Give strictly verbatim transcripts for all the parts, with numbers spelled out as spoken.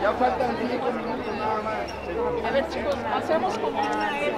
Ya faltan cinco minutos nada más. A ver, chicos, hacemos como una L.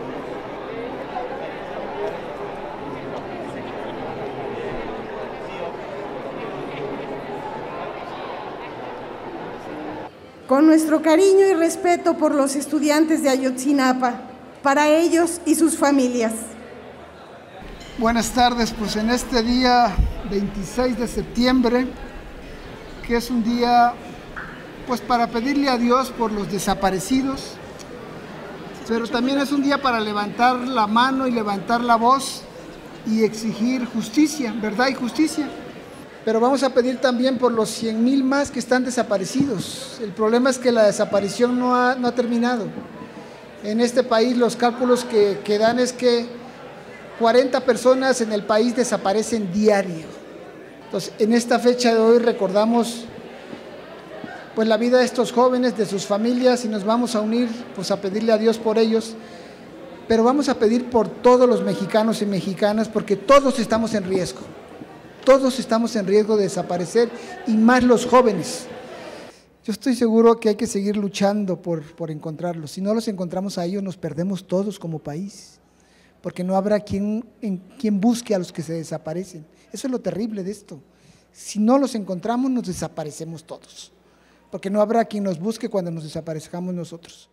Con nuestro cariño y respeto por los estudiantes de Ayotzinapa, para ellos y sus familias. Buenas tardes, pues en este día veintiséis de septiembre, que es un día pues para pedirle a Dios por los desaparecidos, pero también es un día para levantar la mano y levantar la voz y exigir justicia, verdad y justicia. Pero vamos a pedir también por los cien mil más que están desaparecidos. El problema es que la desaparición no ha, no ha terminado. En este país los cálculos que, que dan es que cuarenta personas en el país desaparecen diario. Entonces, en esta fecha de hoy recordamos pues la vida de estos jóvenes, de sus familias, y nos vamos a unir pues a pedirle a Dios por ellos, pero vamos a pedir por todos los mexicanos y mexicanas, porque todos estamos en riesgo. Todos estamos en riesgo de desaparecer, y más los jóvenes. Yo estoy seguro que hay que seguir luchando por, por encontrarlos. Si no los encontramos a ellos, nos perdemos todos como país, porque no habrá quien, en, quien busque a los que se desaparecen. Eso es lo terrible de esto. Si no los encontramos, nos desaparecemos todos, porque no habrá quien nos busque cuando nos desaparezcamos nosotros.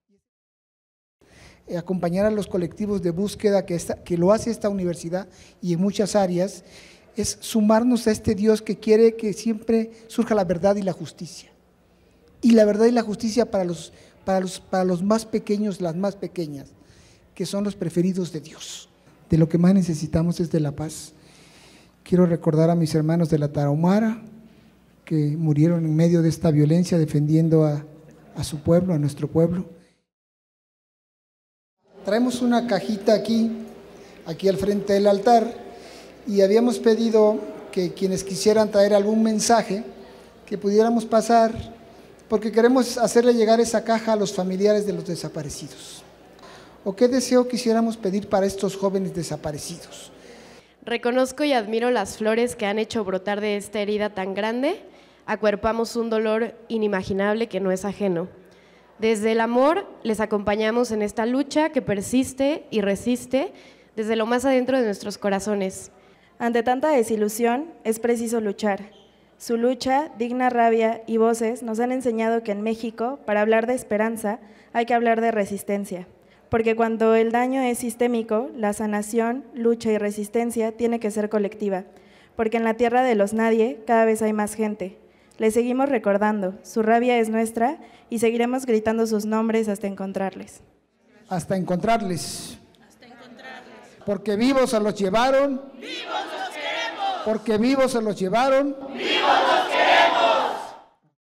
Acompañar a los colectivos de búsqueda que, esta, que lo hace esta universidad y en muchas áreas, es sumarnos a este Dios que quiere que siempre surja la verdad y la justicia. Y la verdad y la justicia para los, para los, para los más pequeños, las más pequeñas, que son los preferidos de Dios. De lo que más necesitamos es de la paz. Quiero recordar a mis hermanos de la Tarahumara, que murieron en medio de esta violencia defendiendo a, a su pueblo, a nuestro pueblo. Traemos una cajita aquí, aquí al frente del altar, y habíamos pedido que quienes quisieran traer algún mensaje, que pudiéramos pasar, porque queremos hacerle llegar esa caja a los familiares de los desaparecidos. ¿O qué deseo quisiéramos pedir para estos jóvenes desaparecidos? Reconozco y admiro las flores que han hecho brotar de esta herida tan grande. Acuerpamos un dolor inimaginable que no es ajeno. Desde el amor les acompañamos en esta lucha que persiste y resiste desde lo más adentro de nuestros corazones. Ante tanta desilusión, es preciso luchar. Su lucha, digna rabia y voces nos han enseñado que en México, para hablar de esperanza, hay que hablar de resistencia. Porque cuando el daño es sistémico, la sanación, lucha y resistencia tiene que ser colectiva. Porque en la tierra de los nadie cada vez hay más gente. Les seguimos recordando, su rabia es nuestra y seguiremos gritando sus nombres hasta encontrarles. Hasta encontrarles. Porque vivos se los llevaron, ¡Vivos los queremos! porque vivos se los llevaron, ¡Vivos los queremos!